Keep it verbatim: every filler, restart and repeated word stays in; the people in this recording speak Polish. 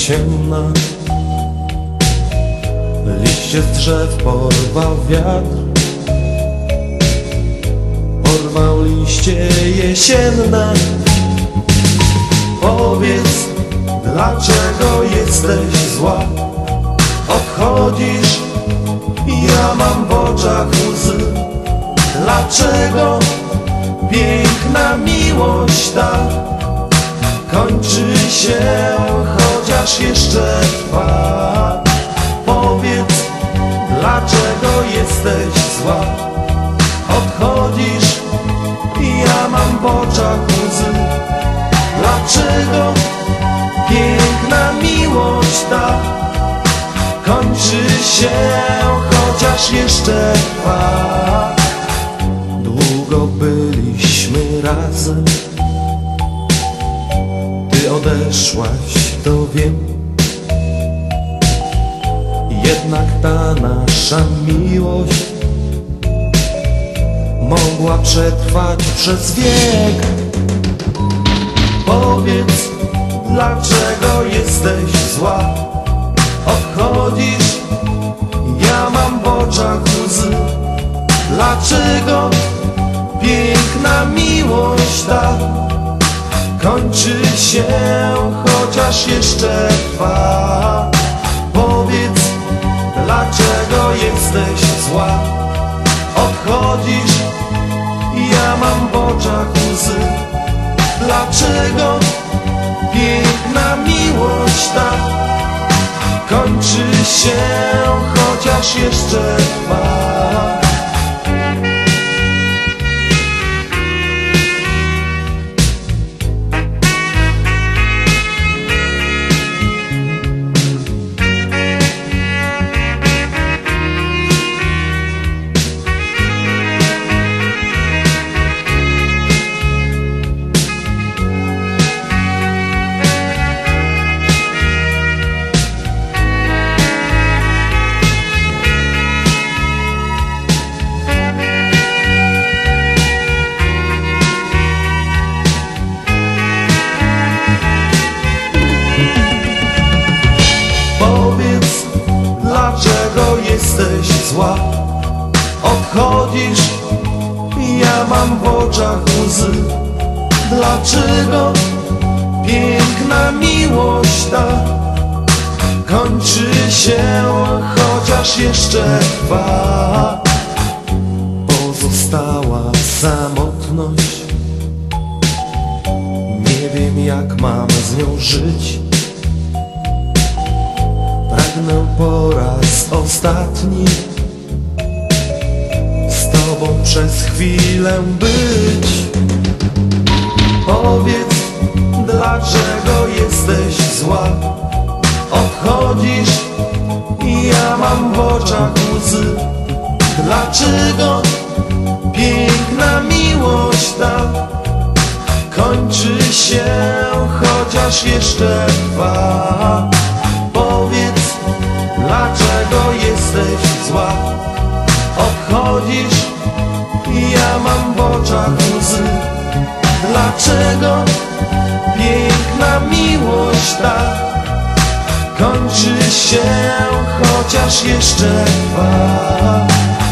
jesienna. Liście z drzew porwał wiatr, porwał liście jesienne. Powiedz, dlaczego jesteś zła? Odchodzisz, ja mam w oczach łzy. Dlaczego piękna miłość ta kończy się, chociaż jeszcze trwa? Powiedz, dlaczego jesteś zła? Odchodzisz, ja mam w oczach łzy. Dlaczego piękna miłość ta kończy się, chociaż jeszcze trwa? Długo byliśmy razem, ty odeszłaś, to wiem. Jednak ta nasza miłość mogła przetrwać przez wiek. Powiedz, dlaczego jesteś zła? Odchodzisz, ja mam w oczach łzy. Dlaczego piękna miłość ta kończy się, chociaż jeszcze trwa? Powiedz, dlaczego jesteś zła? Odchodzisz, ja mam w oczach łzy. Dlaczego piękna miłość ta kończy się, chociaż jeszcze trwa? Powiedz, dlaczego jesteś zła? Odchodzisz, ja mam w oczach łzy. Dlaczego piękna miłość ta kończy się, chociaż jeszcze trwa? Pozostała samotność, nie wiem, jak mam z nią żyć. Pragnę po raz ostatni z tobą przez chwilę być. Powiedz, dlaczego jesteś zła? Odchodzisz, ja mam w oczach łzy. Dlaczego piękna miłość ta kończy się, chociaż jeszcze trwa? Powiedz, dlaczego jesteś zła? Odchodzisz, ja mam w oczach łzy. Dlaczego piękna miłość ta kończy się, chociaż jeszcze trwa?